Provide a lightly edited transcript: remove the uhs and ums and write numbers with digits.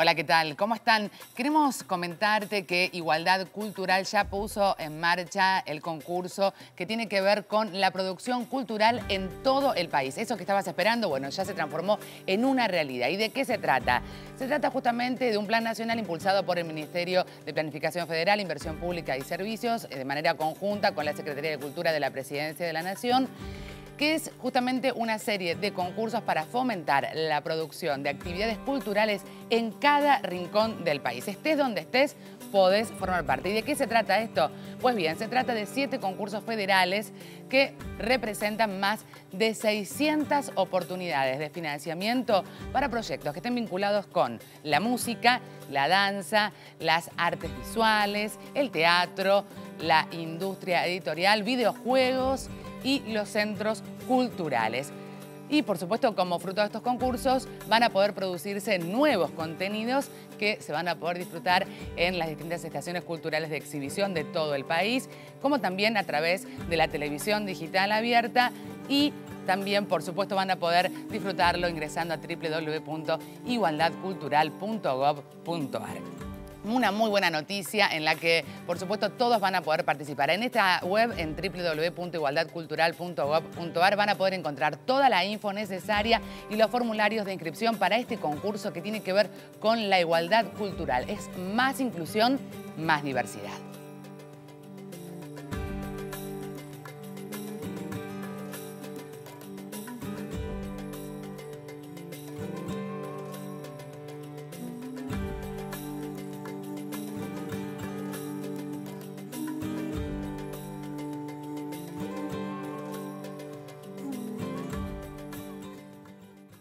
Hola, ¿qué tal? ¿Cómo están? Queremos comentarte que Igualdad Cultural ya puso en marcha el concurso que tiene que ver con la producción cultural en todo el país. Eso que estabas esperando, bueno, ya se transformó en una realidad. ¿Y de qué se trata? Se trata justamente de un plan nacional impulsado por el Ministerio de Planificación Federal, Inversión Pública y Servicios, de manera conjunta con la Secretaría de Cultura de la Presidencia de la Nación, que es justamente una serie de concursos para fomentar la producción de actividades culturales en cada rincón del país. Estés donde estés, podés formar parte. ¿Y de qué se trata esto? Pues bien, se trata de 7 concursos federales que representan más de 600 oportunidades de financiamiento para proyectos que estén vinculados con la música, la danza, las artes visuales, el teatro, la industria editorial, videojuegos y los centros culturales. Y por supuesto, como fruto de estos concursos, van a poder producirse nuevos contenidos que se van a poder disfrutar en las distintas estaciones culturales de exhibición de todo el país, como también a través de la televisión digital abierta y también, por supuesto, van a poder disfrutarlo ingresando a www.igualdadcultural.gov.ar. Una muy buena noticia en la que, por supuesto, todos van a poder participar. En esta web, en www.igualdadcultural.gov.ar, van a poder encontrar toda la info necesaria y los formularios de inscripción para este concurso que tiene que ver con la igualdad cultural. Es más inclusión, más diversidad.